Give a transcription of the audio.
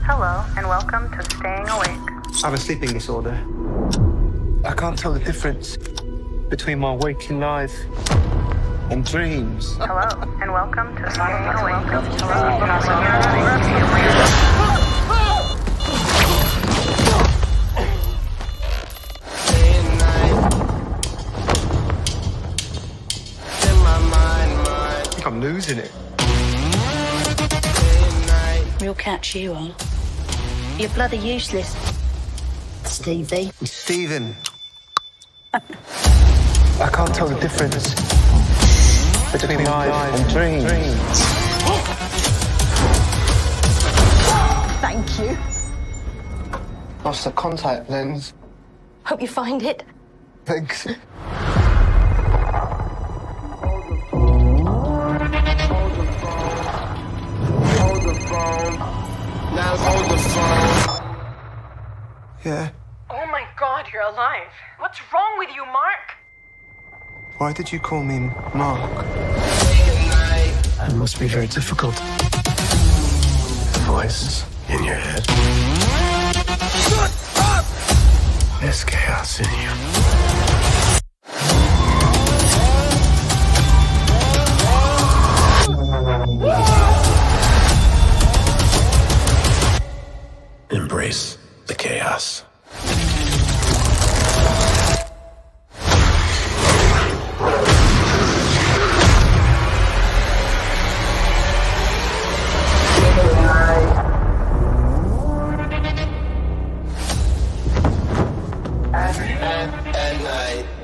Hello, and welcome to Staying Awake. I have a sleeping disorder. I can't tell the difference between my waking life and dreams. Hello, and welcome to Staying Awake. I think I'm losing it. We'll catch you on. You're bloody useless, Stevie. Stephen. I can't tell the difference between life and dreams. Thank you. Lost the contact lens. Hope you find it. Thanks. Now hold the phone. Yeah. Oh my God, you're alive. What's wrong with you, Mark? Why did you call me Mark? It must be very difficult. The voice in your head. Shut up! There's chaos in you. Embrace the chaos. At night.